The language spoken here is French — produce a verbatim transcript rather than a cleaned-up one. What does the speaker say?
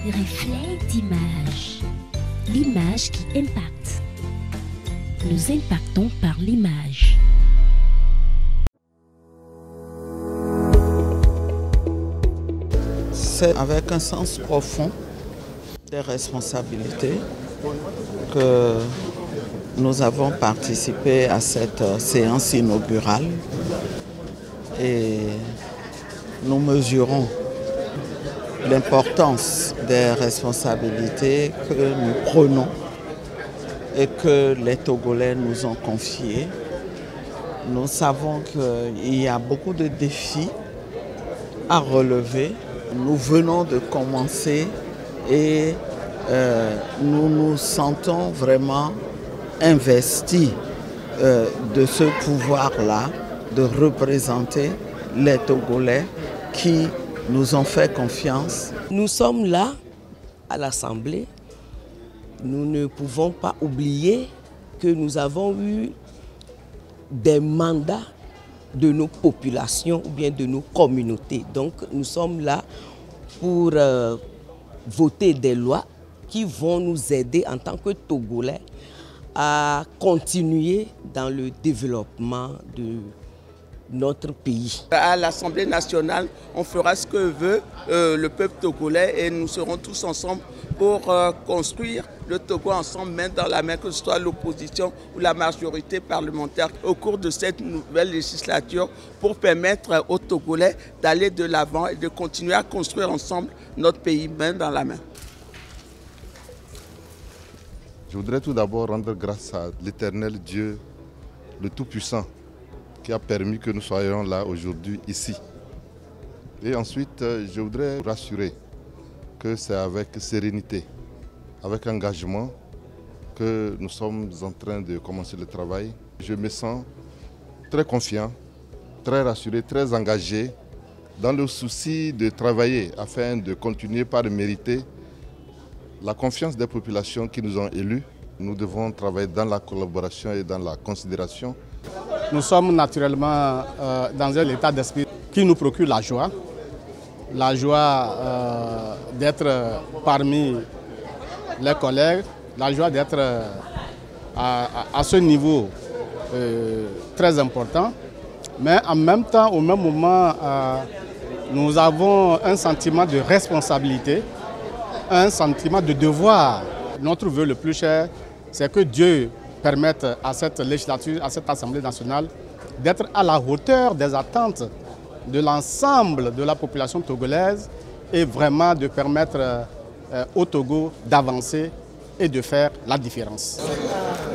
Reflet d'image. L'image qui impacte. Nous impactons par l'image. C'est avec un sens profond des responsabilités que nous avons participé à cette séance inaugurale et nous mesurons l'importance des responsabilités que nous prenons et que les Togolais nous ont confiées. Nous savons qu'il y a beaucoup de défis à relever. Nous venons de commencer et euh, nous nous sentons vraiment investis euh, de ce pouvoir-là, de représenter les Togolais qui nous ont fait confiance. Nous sommes là, à l'Assemblée. Nous ne pouvons pas oublier que nous avons eu des mandats de nos populations ou bien de nos communautés. Donc nous sommes là pour euh, voter des lois qui vont nous aider en tant que Togolais à continuer dans le développement de notre pays. À l'Assemblée nationale, on fera ce que veut euh, le peuple togolais et nous serons tous ensemble pour euh, construire le Togo ensemble, main dans la main, que ce soit l'opposition ou la majorité parlementaire au cours de cette nouvelle législature pour permettre aux Togolais d'aller de l'avant et de continuer à construire ensemble notre pays, main dans la main. Je voudrais tout d'abord rendre grâce à l'Éternel Dieu, le Tout-Puissant, qui a permis que nous soyons là aujourd'hui, ici. Et ensuite, je voudrais rassurer que c'est avec sérénité, avec engagement, que nous sommes en train de commencer le travail. Je me sens très confiant, très rassuré, très engagé dans le souci de travailler afin de continuer par mériter la confiance des populations qui nous ont élus. Nous devons travailler dans la collaboration et dans la considération. Nous sommes naturellement euh, dans un état d'esprit qui nous procure la joie. La joie euh, d'être parmi les collègues, la joie d'être à, à, à ce niveau euh, très important. Mais en même temps, au même moment, euh, nous avons un sentiment de responsabilité, un sentiment de devoir. Notre vœu le plus cher, c'est que Dieu permette à cette législature, à cette Assemblée nationale, d'être à la hauteur des attentes de l'ensemble de la population togolaise et vraiment de permettre euh, au Togo d'avancer et de faire la différence.